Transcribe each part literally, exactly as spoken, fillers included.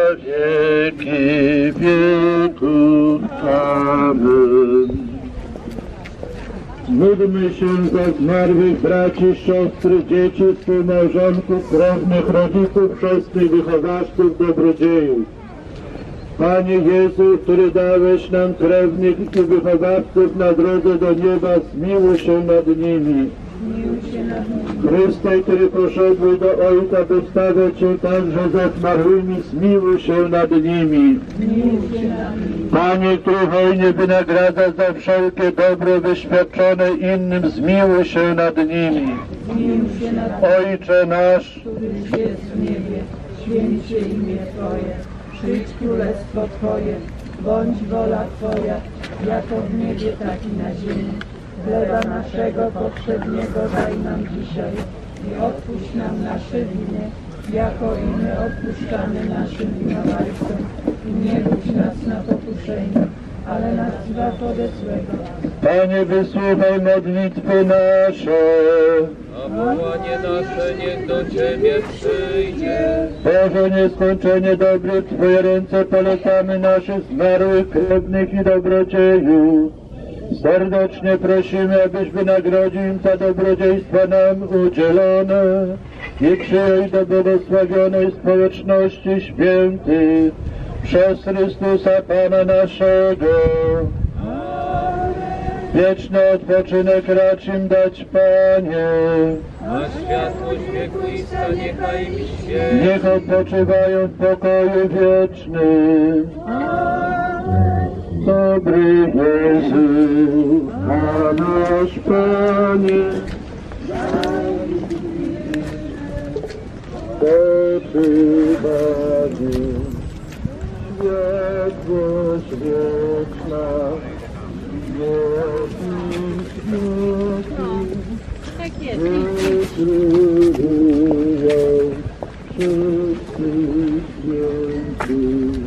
wieki wieków. Amen. Módlmy się za zmarłych braci, siostry, dzieci, współmałżonków, krewnych, rodziców, chrzestnych, wychowawców, dobrodziejów. Panie Jezu, który dałeś nam krewnych i wychowawców na drodze do nieba, zmiłuj się nad nimi. Chryste, który poszedłeś do Ojca, by stawiać się także ze zmarłymi, zmiłuj się nad nimi. Panie, który hojnie wynagradza za wszelkie dobro wyświadczone innym, zmiłuj się nad nimi. Ojcze nasz, któryś jest w niebie, święć się imię Twoje, przyjdź królestwo Twoje, bądź wola Twoja, jako w niebie, tak i na ziemi. Chleba naszego poprzedniego daj nam dzisiaj i odpuść nam nasze winy, jako i my odpuszczamy naszym winowajcom. I nie budź nas na pokuszenie, ale nas zbaw ode złego. Panie, wysłuchaj modlitwy nasze. A wołanie nasze niech do Ciebie przyjdzie. Boże, nieskończenie dobry, w Twoje ręce polecamy naszych zmarłych krewnych i dobrodziejów. Serdecznie prosimy, abyś wynagrodził im za dobrodziejstwa nam udzielone i przyjął do błogosławionej społeczności świętych przez Chrystusa Pana naszego. Wieczny odpoczynek racz im dać, Panie. A światłość wiekuista niechaj im świeci. Niech odpoczywają w pokoju wiecznym. Dobry Jezu, a nasz Panie, spoczywanie, światłość wieczna, wiecznym światłem, wykrywają wszyscy święty.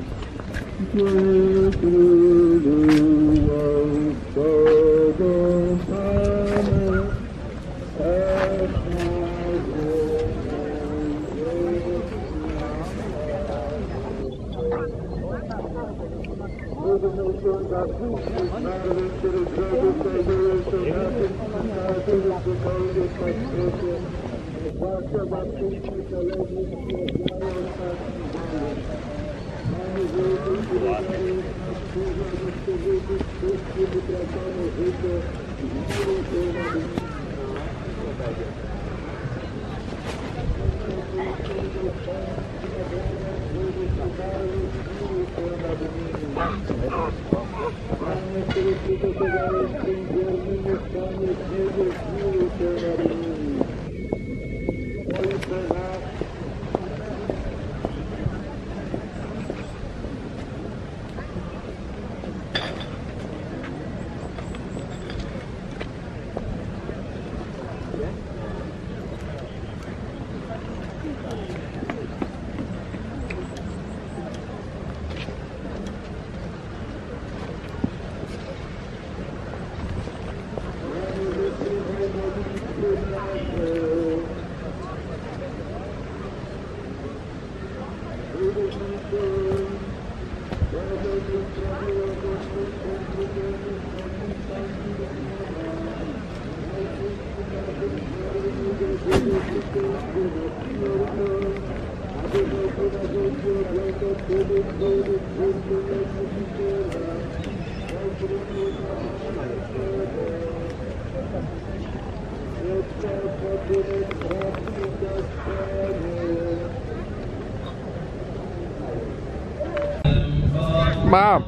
Mam.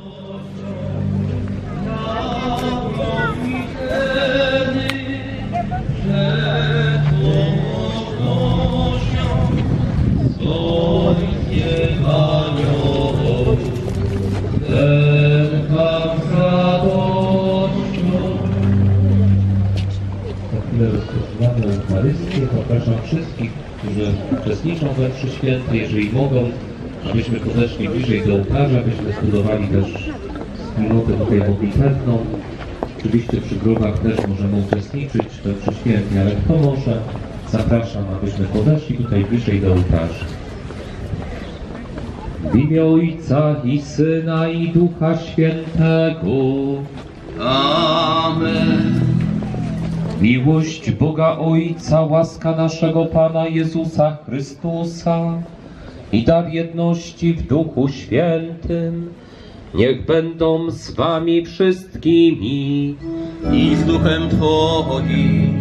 Zapraszam wszystkich, którzy uczestniczą we mszy świętej, jeżeli mogą, abyśmy podeszli bliżej do ołtarza, abyśmy studowali też wspólnotę tutaj modlitewną. Oczywiście przy grobach też możemy uczestniczyć we mszy świętej, ale kto może, zapraszam, abyśmy podeszli tutaj bliżej do ołtarza. W imię Ojca i Syna i Ducha Świętego. Amen. Miłość Boga Ojca, łaska naszego Pana Jezusa Chrystusa i dar jedności w Duchu Świętym niech będą z wami wszystkimi I z duchem Twoim.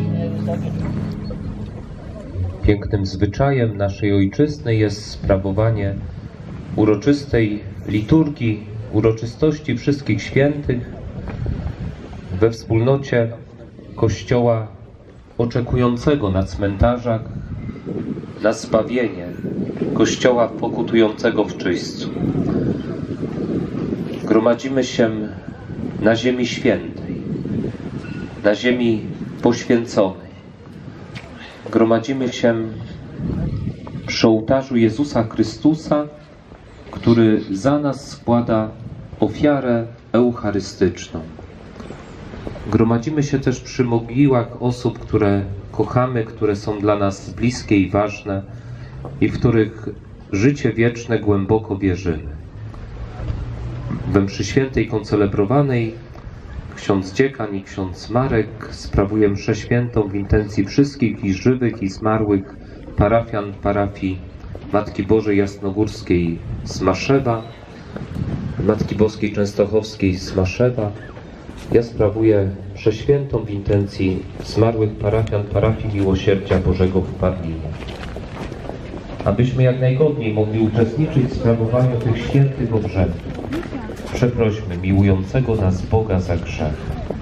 Pięknym zwyczajem naszej ojczyzny jest sprawowanie uroczystej liturgii, uroczystości wszystkich świętych we wspólnocie Kościoła oczekującego na cmentarzach na zbawienie, Kościoła pokutującego w czyśćcu. Gromadzimy się na ziemi świętej, na ziemi poświęconej. Gromadzimy się przy ołtarzu Jezusa Chrystusa, który za nas składa ofiarę eucharystyczną. Gromadzimy się też przy mogiłach osób, które kochamy, które są dla nas bliskie i ważne i w których życie wieczne głęboko wierzymy. We mszy świętej koncelebrowanej ksiądz dziekan i ksiądz Marek sprawuje mszę świętą w intencji wszystkich i żywych i zmarłych parafian parafii Matki Bożej Jasnogórskiej z Maszewa, Matki Boskiej Częstochowskiej z Maszewa. Ja sprawuję mszę świętą w intencji zmarłych parafian parafii Miłosierdzia Bożego w Padlinie. Abyśmy jak najgodniej mogli uczestniczyć w sprawowaniu tych świętych obrzędów, przeprośmy miłującego nas Boga za grzech.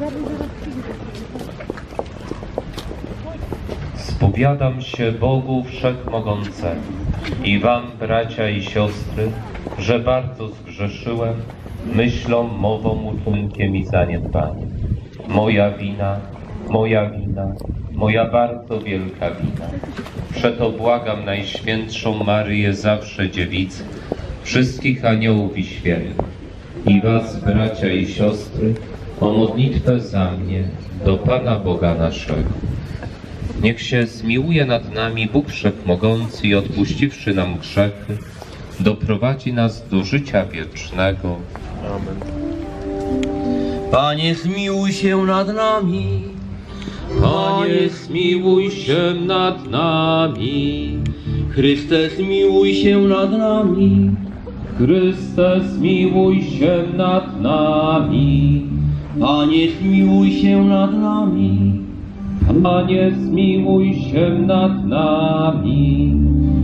Spowiadam się Bogu Wszechmogącemu i wam, bracia i siostry, że bardzo zgrzeszyłem myślą, mową, uczynkiem i zaniedbaniem. Moja wina, moja wina, moja bardzo wielka wina. Przeto błagam Najświętszą Maryję, zawsze Dziewicę, wszystkich aniołów i świętych i was, bracia i siostry, o modlitwę za mnie do Pana Boga naszego. Niech się zmiłuje nad nami Bóg Wszechmogący i odpuściwszy nam grzechy, doprowadzi nas do życia wiecznego. Amen. Panie, zmiłuj się nad nami. Panie, zmiłuj się nad nami. Chryste, zmiłuj się nad nami. Chryste, zmiłuj się nad nami. Panie, zmiłuj się nad nami. Panie, zmiłuj się nad nami.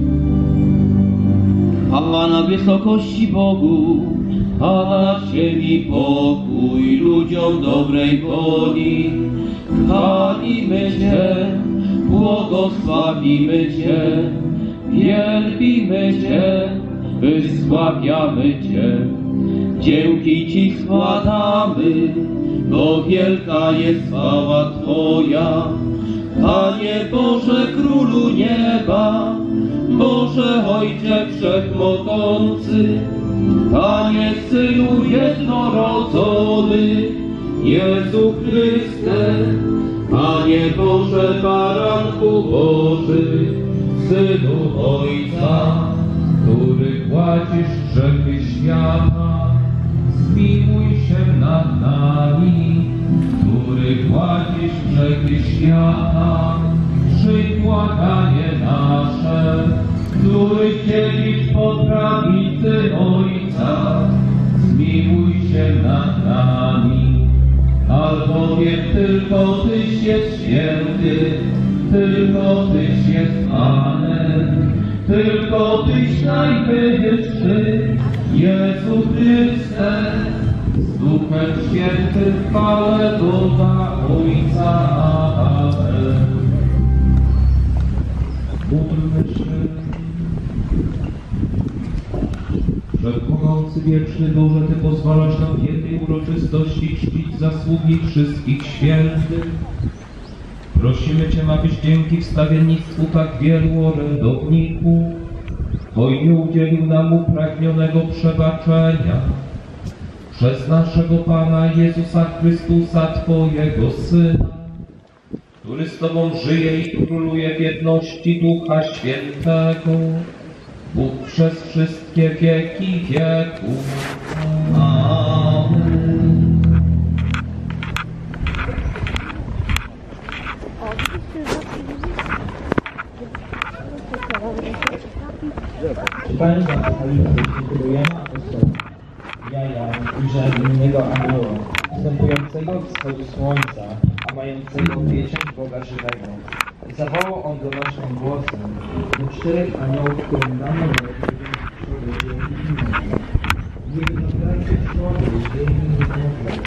A na wysokości Bogu, A na ziemi pokój ludziom dobrej woli. chwalimy Cię, błogosławimy Cię, wielbimy Cię, wysławiamy Cię. Dzięki Ci składamy, bo wielka jest chwała Twoja. Panie Boże, Królu nieba, Boże Ojcze Wszechmogący, Panie Synu jednorodzony, Jezu Chryste, Panie Boże, Baranku Boży, Synu Ojca, który gładzisz grzechy świata, zmiłuj się nad nami. Który gładzisz grzechy świata, przyjdź błaganie nasze. Który siedzisz po prawicy Ojca, zmiłuj się nad nami. Albowiem tylko Tyś jest święty, tylko Tyś jest Panem, tylko Tyś najwyższy, Jezu Chryste, z Duchem Świętym chwałę Boga Ojca. Amen. Módlmy się. Wszechmogący wieczny Boże, Ty pozwalasz nam w jednej uroczystości czcić zasługi wszystkich świętych. Prosimy Cię, abyś dzięki wstawiennictwu tak wielu orędowników hojnie udzielił nam upragnionego przebaczenia przez naszego Pana Jezusa Chrystusa, Twojego Syna, który z Tobą żyje i króluje w jedności Ducha Świętego Bóg przez wszystkie wieki wieków. Amen. Państwa, dziękujemy apostołowi Jana i że innego anioła, wstępującego w wschodzie słońca, a mającego pieczęć Boga żywego. Zawołał on donośnym głosem do czterech aniołów, którym dano nie wyglądajcie w słowie, że im nie mówią,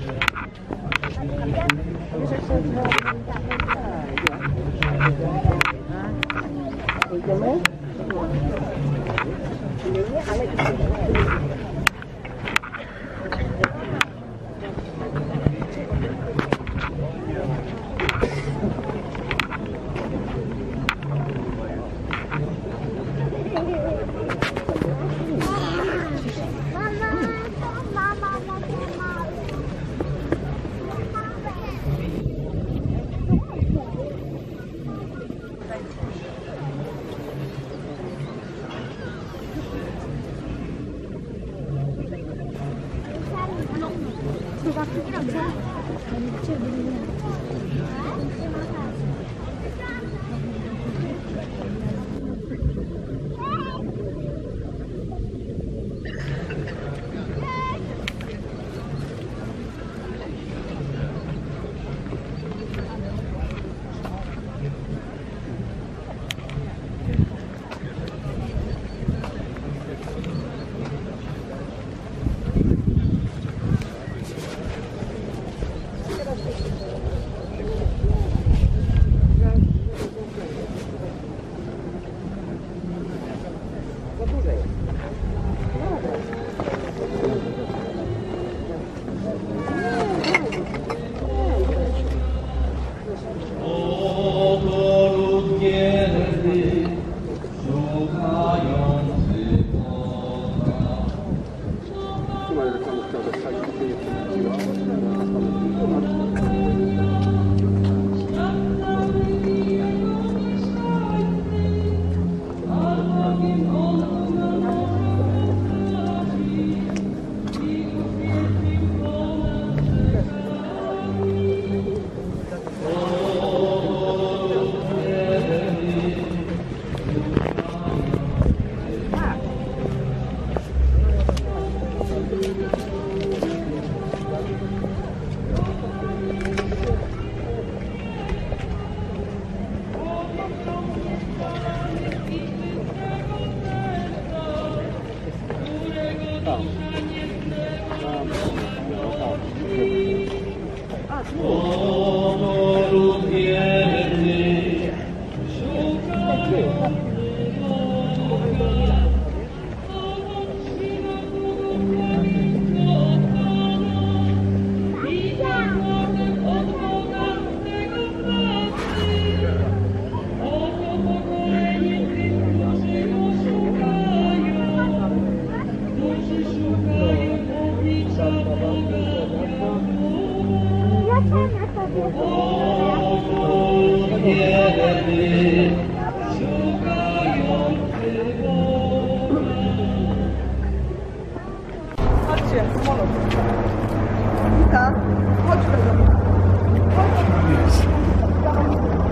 Chodźcie, samolot. Wita, chodź do mnie. Chodź do mnie.